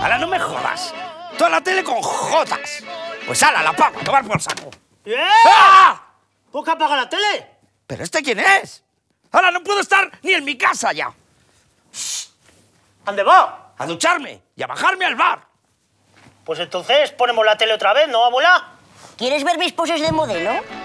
¡Hala, no me jodas! Toda la tele con jotas. Pues hala, la apago, a tomar por saco. ¡Ah! ¿Por qué apaga la tele? ¿Pero este quién es? ¡Hala, no puedo estar ni en mi casa ya! ¿Dónde va? A ducharme y a bajarme al bar. Pues entonces ponemos la tele otra vez, ¿no, abuela? ¿Quieres ver mis poses de modelo?